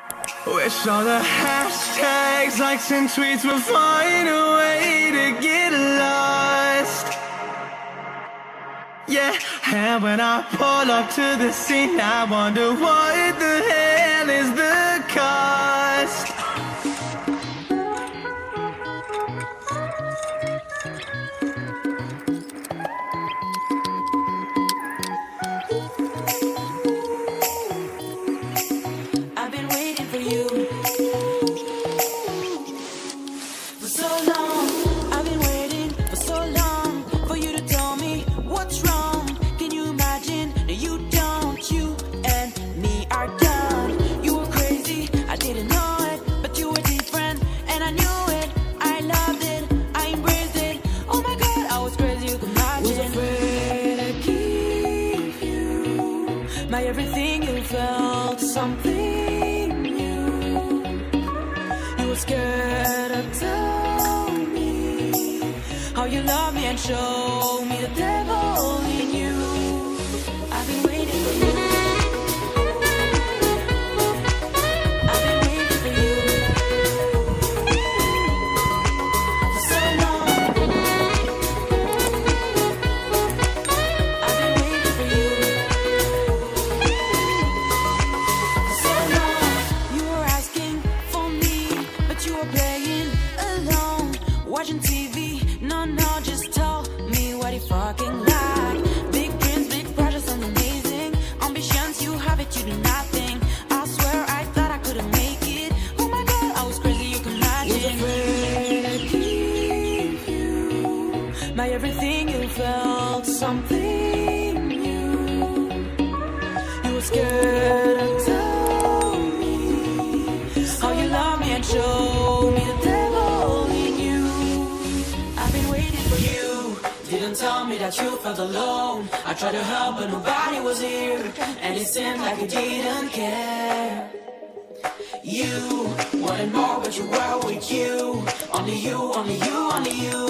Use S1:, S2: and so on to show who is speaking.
S1: Wish all the hashtags, likes and tweets would find a way to get lost. Yeah, and when I pull up to the scene, I wonder what the hell is the cost.
S2: I've been waiting for you for so long. I've been waiting for so long for you to tell me what's wrong. Can you imagine? No, you don't. You and me are done. You were crazy, I didn't know it, but you were different, and I knew it. I loved it, I embraced it. Oh my God, I was crazy, you can imagine. Was afraid to give you my everything. You felt something new. You were scared to tell me how you love me and show me the devil in you. I've been waiting for you. I've been waiting for you for so long. I've been waiting for you for so long. You were asking for me, but you were playing alone, watching TV. No, just tell me what you fucking like. Big dreams, big projects, and amazing ambitions. You have it, you do nothing. I swear I thought I couldn't make it. Oh my God, I was crazy, you can imagine. Was afraid to give you my everything. You felt something new. You were scared to tell me how you love me and show me the devil in you. I've been waiting for you. Didn't tell me that you felt alone. I tried to help, but nobody was here, and it seemed like you didn't care. You wanted more, but you were with you. Only you, only you, only you.